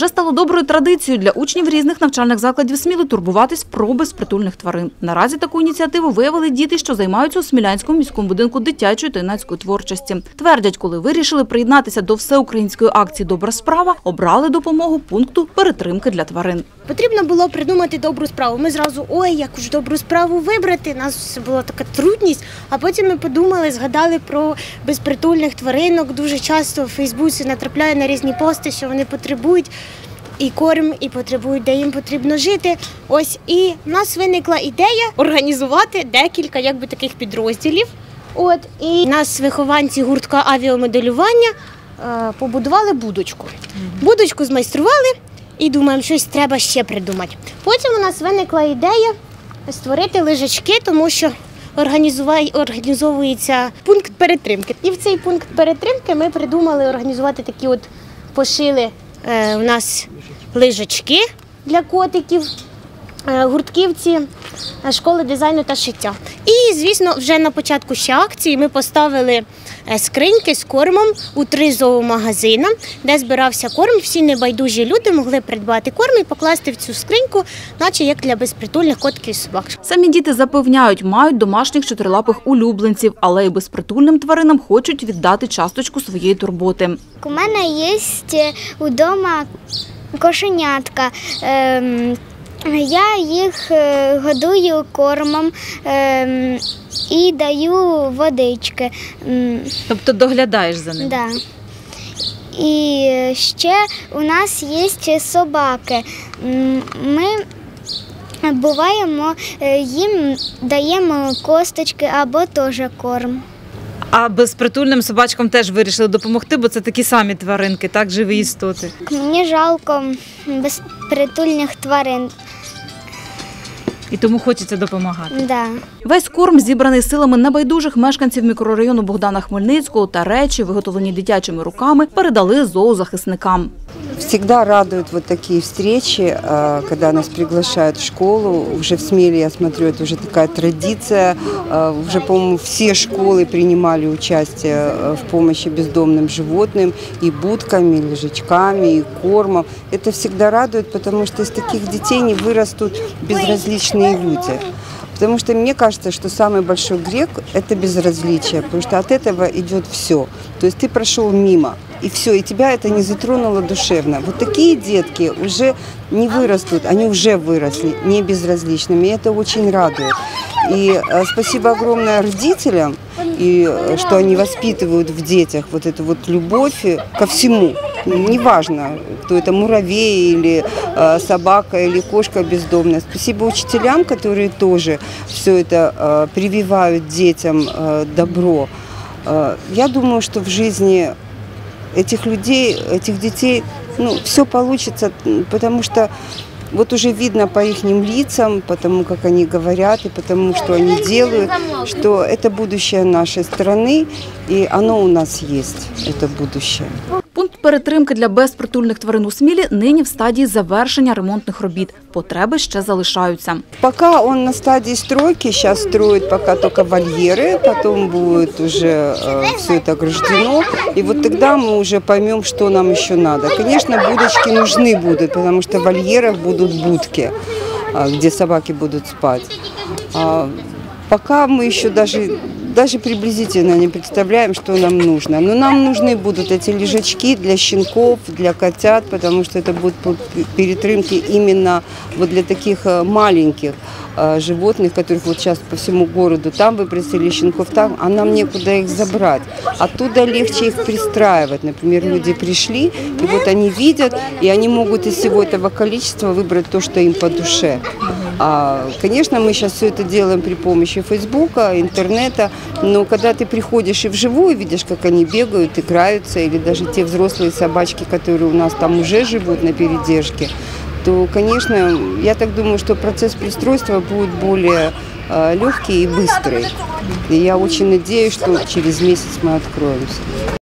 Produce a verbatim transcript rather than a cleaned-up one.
Вже стало доброю традицією для учнів різних навчальних закладів Сміли турбуватись про безпритульних тварин. Наразі таку ініціативу виявили діти, що займаються у Смілянському міському будинку дитячої та юнацької творчості. Твердять, коли вирішили приєднатися до всеукраїнської акції «Добра справа», обрали допомогу пункту перетримки для тварин. Потрібно було придумати добру справу. Ми зразу, ой, яку ж добру справу вибрати, у нас була така трудність. А потім ми подумали, згадали про безпритульних тваринок. Дуже часто в Фейсбуці натрапляю на різні пости, що вони потребують і корм, і потребують, де їм потрібно жити. Ось, і в нас виникла ідея організувати декілька якби таких підрозділів. От, і нас вихованці гуртка авіамоделювання е, побудували будочку. Будочку змайстрували. І думаємо, щось треба ще придумати. Потім у нас виникла ідея створити лежачки, тому що організовується пункт перетримки. І в цей пункт перетримки ми придумали організувати такі от, пошили е, у нас лежачки для котиків, е, гуртківці школи дизайну та шиття. І, звісно, вже на початку ще акції ми поставили скриньки з кормом у три зоомагазини, де збирався корм. Всі небайдужі люди могли придбати корм і покласти в цю скриньку, наче як для безпритульних котиків і собак. Самі діти запевняють, мають домашніх чотирилапих улюбленців, але й безпритульним тваринам хочуть віддати часточку своєї турботи. У мене є вдома кошенятка. Я їх годую кормом і даю водички. Тобто доглядаєш за ними? Так. Да. І ще у нас є собаки. Ми буваємо, їм даємо косточки або теж корм. А безпритульним собачкам теж вирішили допомогти, бо це такі самі тваринки, так, живі істоти? Мені жалко безпритульних тварин. І тому хочеться допомагати? Да. Весь корм зібраний силами небайдужих мешканців мікрорайону Богдана Хмельницького та речі, виготовлені дитячими руками, передали зоозахисникам. Всегда радуют вот такие встречи, когда нас приглашают в школу. Уже в Смеле, я смотрю, это уже такая традиция. Уже, по-моему, все школы принимали участие в помощи бездомным животным и будками, и лежачками, и кормом. Это всегда радует, потому что из таких детей не вырастут безразличные люди. Потому что мне кажется, что самый большой грех – это безразличие, потому что от этого идет все. То есть ты прошел мимо, и все, и тебя это не затронуло душевно. Вот такие детки уже не вырастут, они уже выросли не безразличными, и это очень радует. И спасибо огромное родителям, и что они воспитывают в детях вот эту вот любовь ко всему. Неважно, кто это, муравей или э, собака или кошка бездомная. Спасибо учителям, которые тоже все это э, прививают детям э, добро. Э, я думаю, что в жизни этих людей, этих детей, ну, все получится, потому что вот уже видно по их лицам, потому как они говорят и потому что они делают, что это будущее нашей страны, и оно у нас есть, это будущее. Пункт перетримки для безпритульних тварин у Смілі нині в стадії завершення ремонтних робіт. Потреби ще залишаються. Пока он на стадии стройки, сейчас строят пока только вольеры, потом будет уже э, все это ограждено. И вот тогда мы уже поймем, что нам еще надо. Конечно, будочки нужны будут, потому что в вольерах будут будки, э, где собаки будут спать. А пока мы еще даже... Даже приблизительно не представляем, что нам нужно. Но нам нужны будут эти лежачки для щенков, для котят, потому что это будут перетрымки именно вот для таких маленьких животных, которых вот сейчас по всему городу там выбросили щенков, там, а нам некуда их забрать. Оттуда легче их пристраивать. Например, люди пришли, и вот они видят, и они могут из всего этого количества выбрать то, что им по душе. А, конечно, мы сейчас все это делаем при помощи Фейсбука, интернета, но когда ты приходишь и вживую видишь, как они бегают, играются, или даже те взрослые собачки, которые у нас там уже живут на передержке, то, конечно, я так думаю, что процесс пристройства будет более э, легкий и быстрый. И я очень надеюсь, что через месяц мы откроемся.